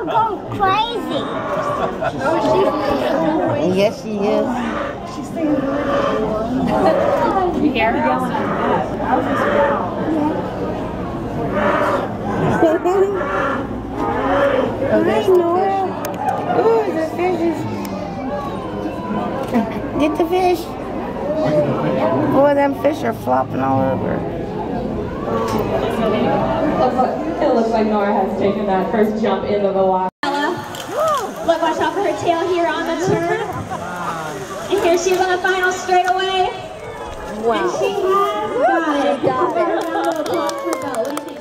Nora going crazy. Yes, she is. She's singing really good. You hear her yelling at that. I was just Oh, that's Nora. Ooh, the fishes. Get the fish. Boy, them fish are flopping all over. It looks like Nora has taken that first jump into the water. Look, watch out for her tail here on the turn. And here she is on the final straightaway. Wow. And she has got it. Got it.